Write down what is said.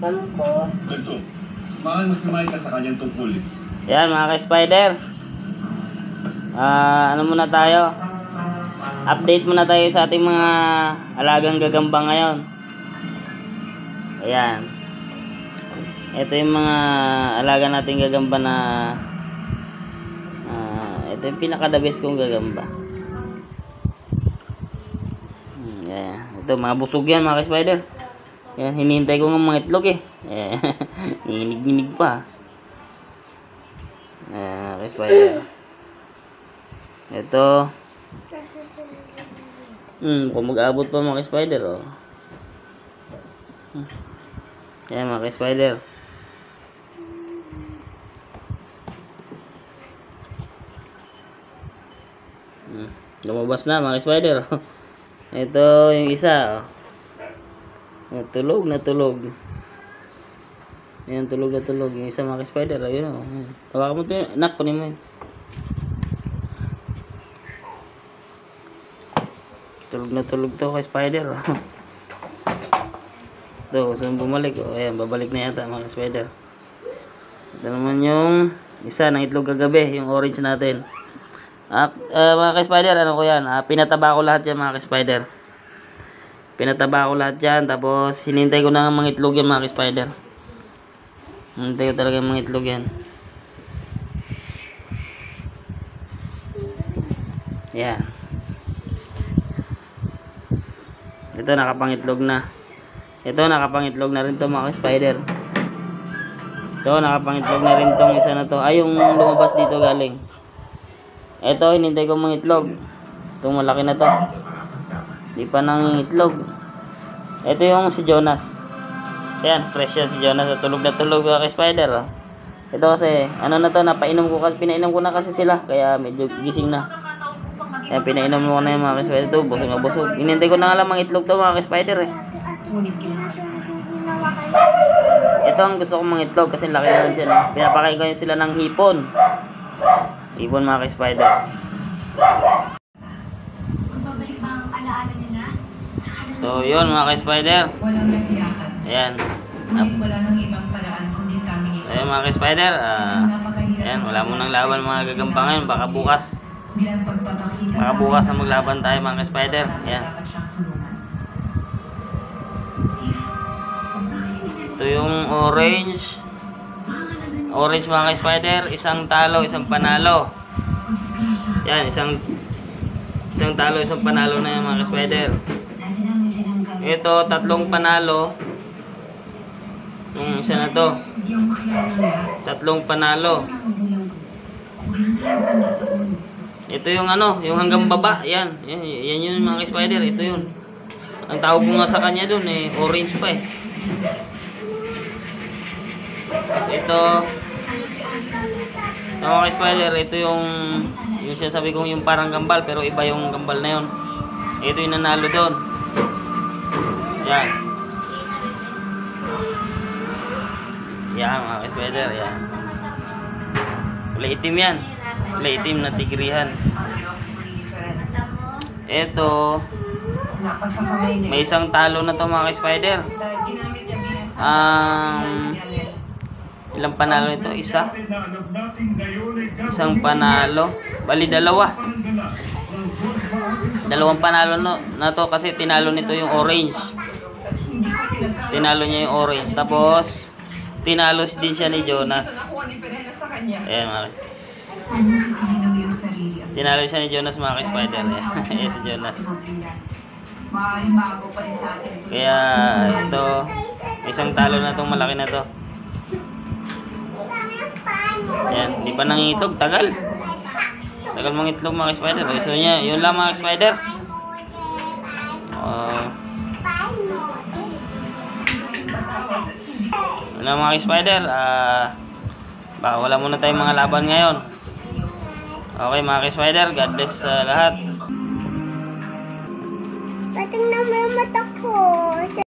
Ganito, samahan mo si Micah sa kanyang tungkulin. Yan mga ka-spider. Ano muna tayo? Update muna tayo sa ating mga alagang gagamba ngayon. Ayan. Ito yung mga alaga nating gagamba na ito yung pinaka-the best kong gagamba. Ayan. Ito mga busog yan mga ka-spider. Ayan, hinihintay ko ng mga itlog eh. Nginig-nginig pa. Ayan, ka-spider. Ito. Kung mag-abot pa mga ka-spider, oh. Ayan mga ka-spider. Lumabas na mga ka-spider. Ito yung isa, oh. Natulog na tulog. Ayan, tulog na tulog. Yung isa mga ka-spider, ayun, oh. Hawakan mo ito yun. Anak, kunin mo yun. Tulog na tulog to ka-spider, oh. Ito, gusto mong bumalik, oh. Ayan, babalik na yata mga ka-spider. Ito naman yung isa ng itlog kagabi, yung orange natin. Mga ka-spider, ano ko yan? Pinataba ko lahat yan mga ka-spider. Pinataba ko lahat yan. Tapos hinintay ko na ng mga itlog yan mga ka-spider. Hinintay ko talaga yung mga itlog yan. Yan. Ito nakapangitlog na. Ito nakapangitlog na rin to mga ka-spider. Ito nakapangitlog na rin tong isa na to. Ay, yung lumabas dito galing. Ito, hinintay ko mga itlog. Itong malaki na to. Di pa nang itlog. Ito yung si Jonas. Ayan, fresh yan si Jonas. Tulog na tulog ka spider, oh. Ito kasi, ano na to, pinainom ko na kasi sila. Kaya medyo gising na. Ayan, pinainom ko na yung mga spider to. Busog na busog. Hinintay ko na nga lang mga itlog to mga spider, eh. Ito ang gusto kong mga itlog kasi laki na rin sila. Pinapakain ko sila ng hipon. Ibon mga ka-spider. So yun mga ka-spider. Ayan. Ayan mga ka-spider. Ayan, wala mo nang laban mga gagamba ngayon. Baka bukas na maglaban tayo mga ka-spider. Ayan. Ito yung orange. Orange mga ka-spider, isang talo, isang panalo. Yan, isang talo, isang panalo na yan mga ka-spider. Ito, tatlong panalo. Yung isa na to. Tatlong panalo. Ito yung ano, yung hanggang baba. Yan, yan yun mga ka-spider, ito yun. Ang tawag ko nga sa kanya dun eh, orange pa eh. Ito mga ka-spider, ito yung sinasabi kong yung parang gambal pero iba yung gambal na yun. Ito yung nanalo doon. Yan. Yan mga ka-spider, yan. Kulay itim yan. Kulay itim na tigrihan. Ito may isang talo na to mga ka-spider. Ilang panalo nito? Isa. Isang panalo. Bali dalawa. Dalawang panalo na to kasi tinalo nito yung orange. Tinalo niya yung orange. Tapos tinalo din siya ni Jonas. Ayan mga. Tinalo siya ni Jonas mga ka-spider. Ayan si Jonas. Kaya ito, isang talo na tong malaki na to. Ayan, di pa nangitlog, tagal mga itlog mga spider. So niya, yun lang mga spider. Yun lang mga spider. Baka wala muna tayong mga laban ngayon. Okay mga spider, God bless sa lahat. Patang na may mata ko.